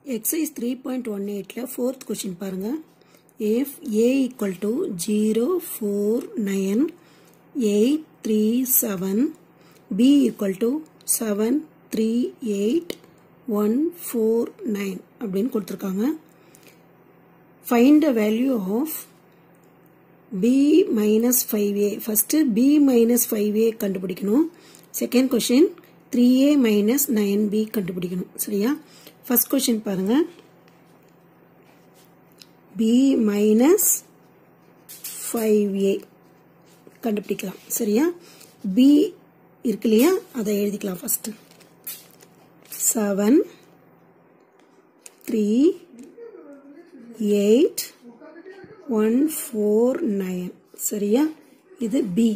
Exercise 3.18 fourth question பாருங்க. If a equal to 0, 4, 9, 8, 3, 7, b equal to 7, 3, 8, 1, 4, 9 அப்படின்னு கொடுத்திருக்காங்க. Find the value of b minus 5a. First b minus 5a கண்டுபிடிக்கணும். Second question 3a minus 9b கண்டுபிடிக்கணும். சரியா? First question பாருங்க. b minus 5a கண்டுபிடிக்கலாம். சரியா? b இருக்கு இல்லையா? அதை எழுதிக்கலாம் first. 7 3 8 1 4 9. சரியா? இது b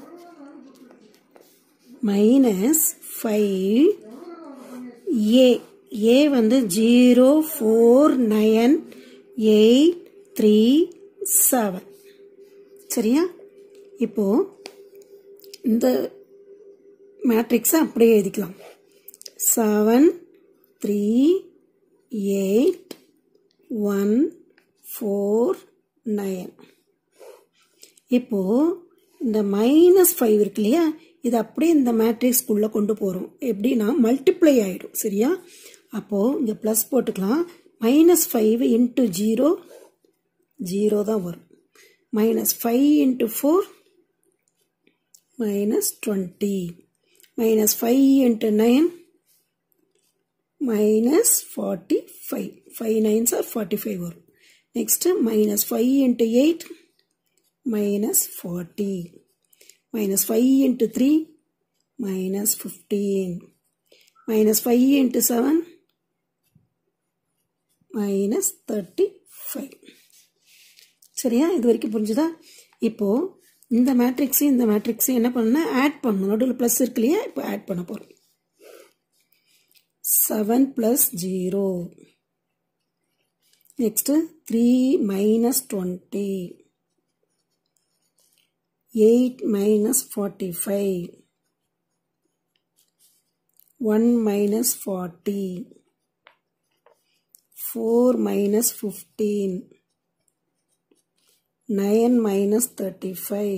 minus 5 a. a வந்து 0 4 9 8 3 7. சரியா? இப்போ இந்த மேட்ரிக்ஸ் அப்படியே எழுதிக்கலாம். 7 3 8 1 4 9. இப்போ இந்த -5 இருக்கு இல்லையா, இது அப்படியே இந்த மேட்ரிக்ஸ்க்குள்ள கொண்டு போறோம். எப்படின்னா மல்டிப்ளை ஆயிடும். சரியா? அப்போ இங்க பிளஸ் போட்டுக்கலாம். -5 into 0 0 தான் வரும். -5 into 4 -20. -5 into 9 -45. 5 9s are 45 வரும். Next -5 into 8 -40. -5 into 3 -15. -5 into 7 -35. சரியா? இது வரைக்கும் புரிஞ்சுதா? இப்போ இந்த மேட்ரிக்ஸையும் இந்த மேட்ரிக்ஸையும் என்ன பண்ணணும்னா ஆட் பண்ணணும். நடுவில் பிளஸ் இருக்கு இல்லையா, இப்போ ஆட் பண்ண போறோம். 7 plus 0. Next 3 minus 20. 8 minus 45. 1 minus 40. 4 minus 15. 9 minus 35.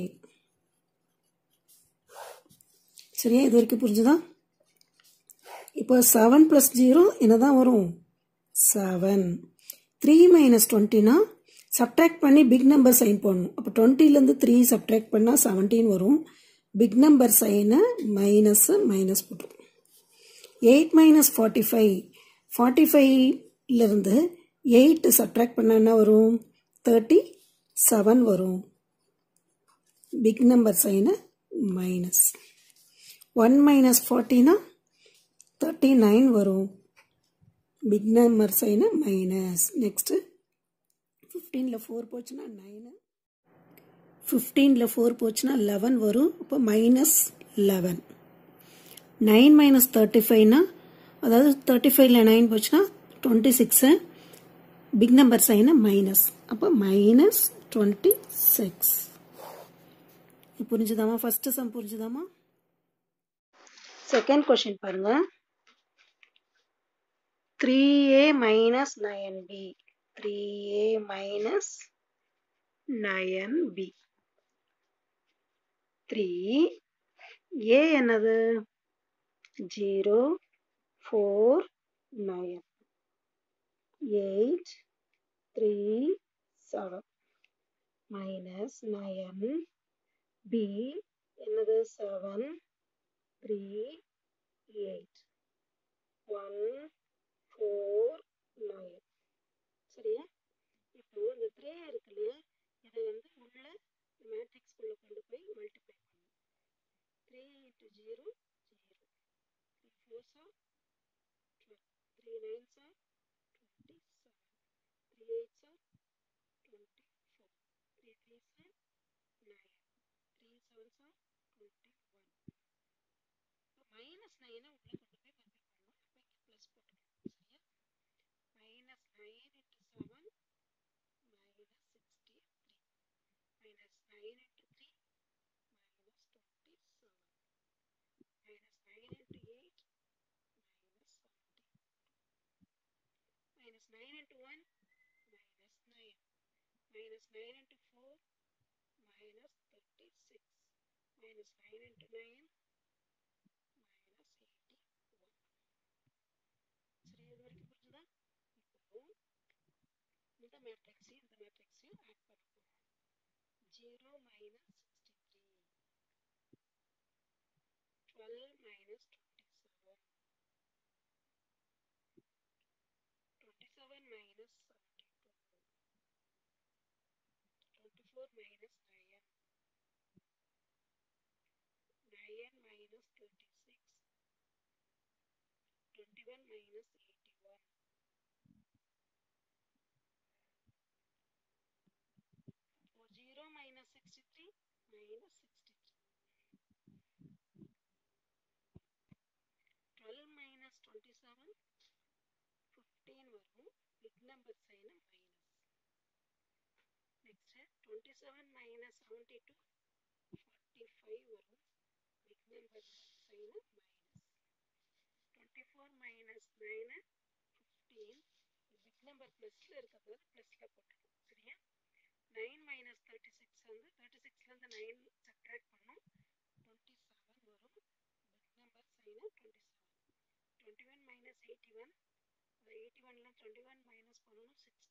சரியா? இது வரைக்கும் புரிஞ்சுதா? இப்போ 7 plus 0 என்னதான் வரும்? 7. 3 minus 20னா சப்ட்ராக்ட் பண்ணி பிக் நம்பர் சைன் போடணும். அப்போ 20லேருந்து 3 சப்ட்ராக்ட் பண்ணால் 17 வரும். பிக் நம்பர் சைனை மைனஸ் போட்டுரும். 8 minus 45. 45லேருந்து 8 சப்ட்ராக்ட் பண்ணால் என்ன வரும்? 37 வரும். பிக் நம்பர் சைனை மைனஸ். 1 minus 40னா 39 வரும். பிக் நம்பர் சைனை மைனஸ். நெக்ஸ்ட் 15ல 4 போச்சுன்னா 9. 15ல 4 போச்சுன்னா 11 வரும். அப்போ -11. 9 minus 35னா அதாவது 35ல 9 போச்சுன்னா 26. பிக் நம்பர் சைனை மைனஸ். அப்போ -26. புரிஞ்சுதாமா? ஃபர்ஸ்ட் சம் புரிஞ்சுதாமா? செகண்ட் கொஸ்டின் பாருங்க. 3a minus 9b. 3a minus 9b. 3a என்னது? 0 4 9 8 3 7 minus 9b என்னது? 7 3 8 1 4 9. சரியா? இப்போ இந்த 3 இருக்கு இல்லையா, இதை வந்து உள்ள மேட்ரிக்ஸ் குள்ள கொண்டு போய் மல்டிப்ளை பண்ணணும். 3 into 0 0. 3 4s are 12. 3 9s are 27. 3 8s are 24. 3 3s are 9. 3 7s are 21. -9 உள்ள கொண்டு போய் மல்டிப்ளை பண்ணணும். அப்போ இங்கே பிளஸ் போட்டுக்கணும். சரியா? -9 into 7 -63. -9 into 3 -27. -9 into 8 -17. 9 into 1 minus 9. Minus 9 into 4 minus 36. Minus 9 into 9 minus 81. சரி இது வரைக்கும் புரிஞ்சுதா? இப்போ இந்த மேட்ரிக்ஸையும் ஆட் பண்ண போறோம். 0 minus 63. 12 minus 27. 27 minus 72. 24 minus 9. 9 minus 36. 21 minus 81. So 0 minus 63 minus 63. 12 minus 27 15 வரும். Big number sign minus. Next 27 minus 72 45 வரும். Big number sign minus. 24 minus 9 15. Big number plusல இருக்கிறது plusல போட்டுக்கணும். சரியா? 9 minus 36 வந்து 36ல இருந்து 9 subtract பண்ணும். 27 வரும். Big number sign 27. 21 minus 81. 81ல 21 minus பண்ணணும் 60.